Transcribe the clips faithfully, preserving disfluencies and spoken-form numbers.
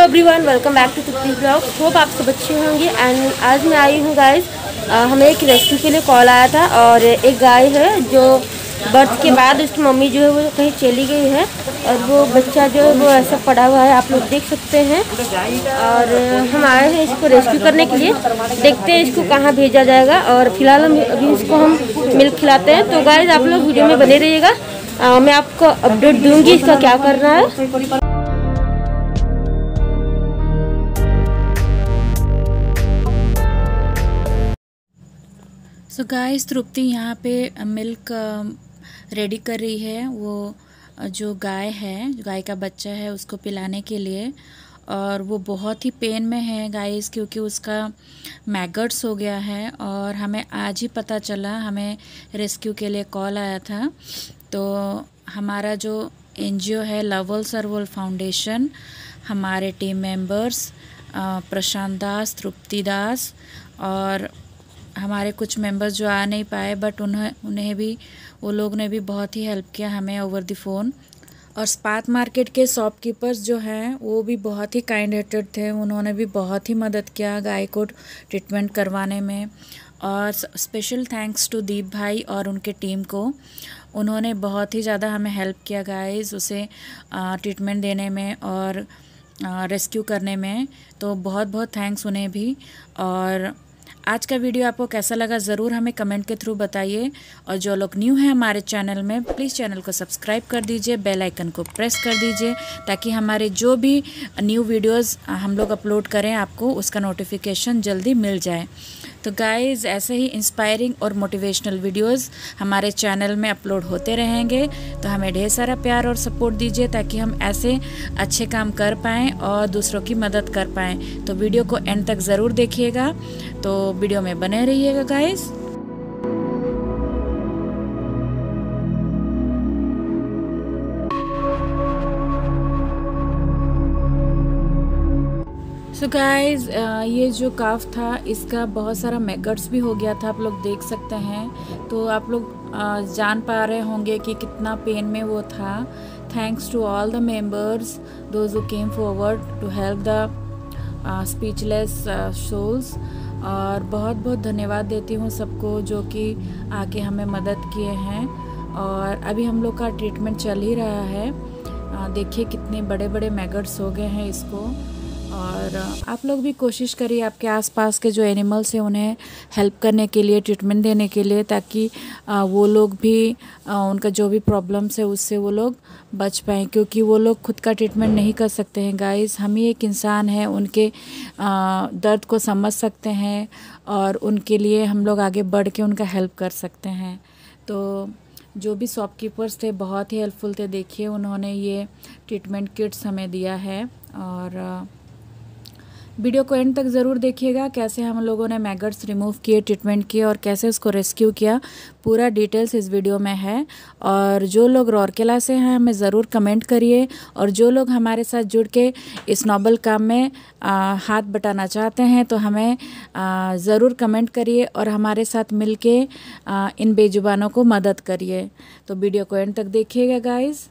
Everyone, welcome back to Tripti blog. Hope आप सब अच्छे होंगे। एंड आज मैं आई हूँ गाइस, हमें एक रेस्क्यू के लिए कॉल आया था और एक गाय है जो बर्थ के बाद उसकी मम्मी जो है वो कहीं चली गई है और वो बच्चा जो है वो ऐसा पड़ा हुआ है, आप लोग देख सकते हैं। और हम आए हैं इसको रेस्क्यू करने के लिए। देखते हैं इसको कहाँ भेजा जाएगा और फिलहाल हम अभी इसको हम मिल्क खिलाते हैं। तो गाइस आप लोग वीडियो में बने रहिएगा, मैं आपको अपडेट दूँगी इसका क्या करना है। सो गाइस, तृप्ति यहाँ पे मिल्क रेडी कर रही है। वो जो गाय है, जो गाय का बच्चा है, उसको पिलाने के लिए। और वो बहुत ही पेन में है गाइस, क्योंकि उसका मैगट्स हो गया है। और हमें आज ही पता चला, हमें रेस्क्यू के लिए कॉल आया था। तो हमारा जो एनजीओ है लवल सर्वल फाउंडेशन, हमारे टीम मेंबर्स प्रशांत दास, तृप्ति दास और हमारे कुछ मेंबर्स जो आ नहीं पाए, बट उन्हें उन्हें भी वो लोग ने भी बहुत ही हेल्प किया हमें ओवर द फ़ोन। और स्पात मार्केट के शॉपकीपर्स जो हैं वो भी बहुत ही काइंड हार्टेड थे, उन्होंने भी बहुत ही मदद किया गाय को ट्रीटमेंट करवाने में। और स्पेशल थैंक्स टू दीप भाई और उनके टीम को, उन्होंने बहुत ही ज़्यादा हमें हेल्प किया गाइस, उसे ट्रीटमेंट देने में और रेस्क्यू करने में। तो बहुत बहुत थैंक्स उन्हें भी। और आज का वीडियो आपको कैसा लगा ज़रूर हमें कमेंट के थ्रू बताइए। और जो लोग न्यू हैं हमारे चैनल में, प्लीज़ चैनल को सब्सक्राइब कर दीजिए, बेल आइकन को प्रेस कर दीजिए, ताकि हमारे जो भी न्यू वीडियोस हम लोग अपलोड करें आपको उसका नोटिफिकेशन जल्दी मिल जाए। तो गाइस, ऐसे ही इंस्पायरिंग और मोटिवेशनल वीडियोस हमारे चैनल में अपलोड होते रहेंगे। तो हमें ढेर सारा प्यार और सपोर्ट दीजिए, ताकि हम ऐसे अच्छे काम कर पाएँ और दूसरों की मदद कर पाएँ। तो वीडियो को एंड तक ज़रूर देखिएगा, तो वीडियो में बने रहिएगा गाइस। सो गाइस, ये जो काफ था इसका बहुत सारा मैगट्स भी हो गया था, आप लोग देख सकते हैं। तो आप लोग uh, जान पा रहे होंगे कि कितना पेन में वो था। Thanks to all the members, those who came forward to help the speechless souls. और बहुत बहुत धन्यवाद देती हूँ सबको जो कि आके हमें मदद किए हैं। और अभी हम लोग का ट्रीटमेंट चल ही रहा है। देखिए कितने बड़े बड़े मैगट्स हो गए हैं इसको। और आप लोग भी कोशिश करिए आपके आसपास के जो एनिमल्स हैं उन्हें हेल्प करने के लिए, ट्रीटमेंट देने के लिए, ताकि वो लोग भी, उनका जो भी प्रॉब्लम्स है उससे वो लोग बच पाएँ। क्योंकि वो लोग खुद का ट्रीटमेंट नहीं कर सकते हैं गाइस। हम ही एक इंसान है, उनके दर्द को समझ सकते हैं और उनके लिए हम लोग आगे बढ़ के उनका हेल्प कर सकते हैं। तो जो भी शॉपकीपर्स थे बहुत ही हेल्पफुल थे। देखिए उन्होंने ये ट्रीटमेंट किट्स हमें दिया है। और वीडियो को एंड तक ज़रूर देखिएगा, कैसे हम लोगों ने मैगट्स रिमूव किए, ट्रीटमेंट किए और कैसे उसको रेस्क्यू किया, पूरा डिटेल्स इस वीडियो में है। और जो लोग रौरकेला से हैं हमें ज़रूर कमेंट करिए। और जो लोग हमारे साथ जुड़ के इस नोबल काम में आ, हाथ बटाना चाहते हैं तो हमें ज़रूर कमेंट करिए और हमारे साथ मिल के इन बेजुबानों को मदद करिए। तो वीडियो को एंड तक देखिएगा गाइज़।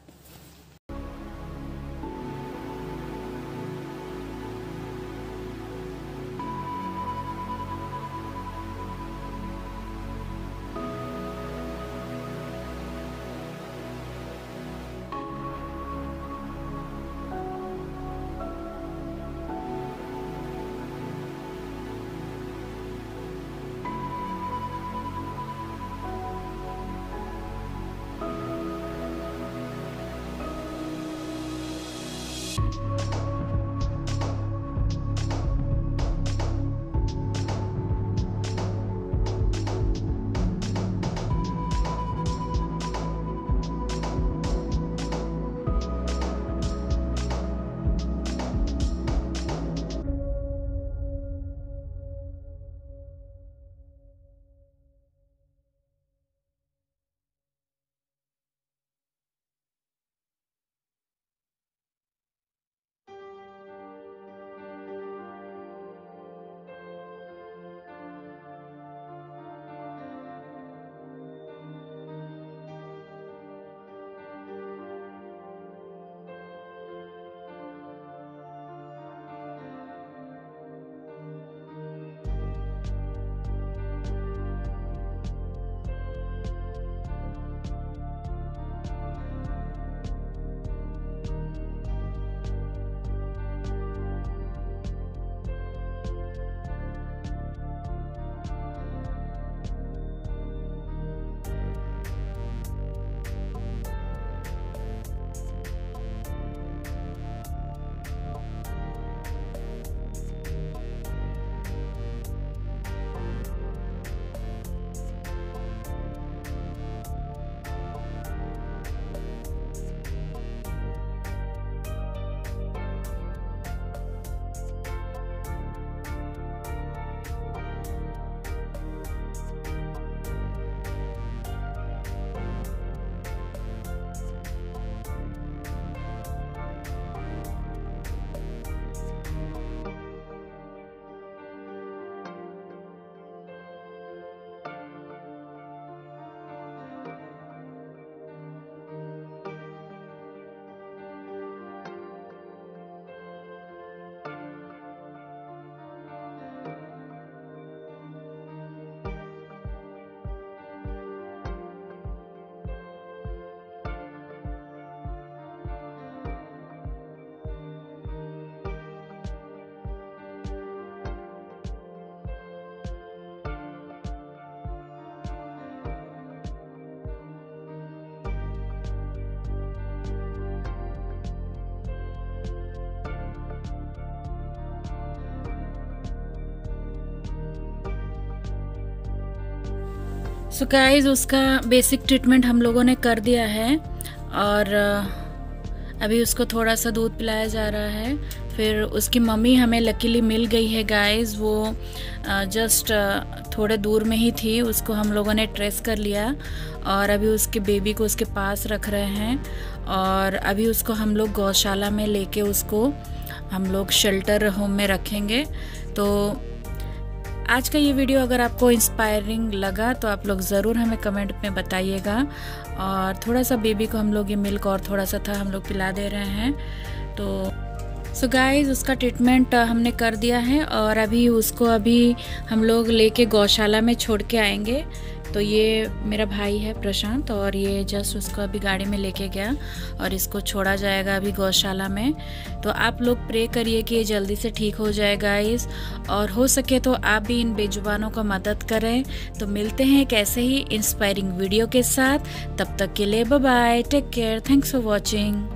सो गाइस उसका बेसिक ट्रीटमेंट हम लोगों ने कर दिया है और अभी उसको थोड़ा सा दूध पिलाया जा रहा है। फिर उसकी मम्मी हमें लकीली मिल गई है गाइस, वो जस्ट थोड़े दूर में ही थी। उसको हम लोगों ने ट्रेस कर लिया और अभी उसके बेबी को उसके पास रख रहे हैं और अभी उसको हम लोग गौशाला में लेके उसको हम लोग शेल्टर होम में रखेंगे। तो आज का ये वीडियो अगर आपको इंस्पायरिंग लगा तो आप लोग ज़रूर हमें कमेंट में बताइएगा। और थोड़ा सा बेबी को हम लोग ये मिल्क और थोड़ा सा था हम लोग पिला दे रहे हैं। तो सो गाइस उसका ट्रीटमेंट हमने कर दिया है और अभी उसको अभी हम लोग लेके गौशाला में छोड़ के आएंगे। तो ये मेरा भाई है प्रशांत और ये जस्ट उसको अभी गाड़ी में लेके गया और इसको छोड़ा जाएगा अभी गौशाला में। तो आप लोग प्रे करिए कि ये जल्दी से ठीक हो जाए गाइस, और हो सके तो आप भी इन बेजुबानों को मदद करें। तो मिलते हैं एक ऐसे ही इंस्पायरिंग वीडियो के साथ, तब तक के लिए bye bye, take care, thanks for watching.